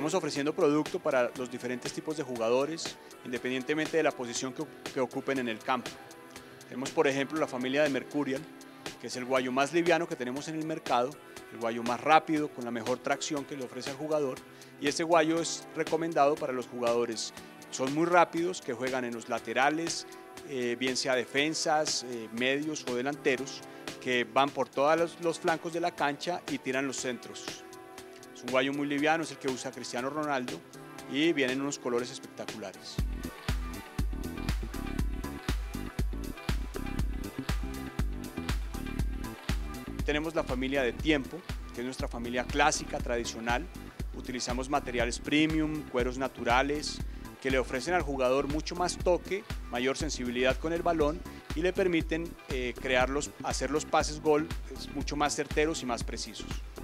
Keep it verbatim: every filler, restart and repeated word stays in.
Estamos ofreciendo producto para los diferentes tipos de jugadores, independientemente de la posición que, que ocupen en el campo. Tenemos, por ejemplo, la familia de Mercurial, que es el guayo más liviano que tenemos en el mercado, el guayo más rápido, con la mejor tracción que le ofrece al jugador, y este guayo es recomendado para los jugadores. Son muy rápidos, que juegan en los laterales, eh, bien sea defensas, eh, medios o delanteros, que van por todos los, los flancos de la cancha y tiran los centros. Es un guayo muy liviano, es el que usa Cristiano Ronaldo y vienen unos colores espectaculares. Tenemos la familia de Tiempo, que es nuestra familia clásica, tradicional. Utilizamos materiales premium, cueros naturales, que le ofrecen al jugador mucho más toque, mayor sensibilidad con el balón y le permiten eh, crear los, hacer los pases gol mucho más certeros y más precisos.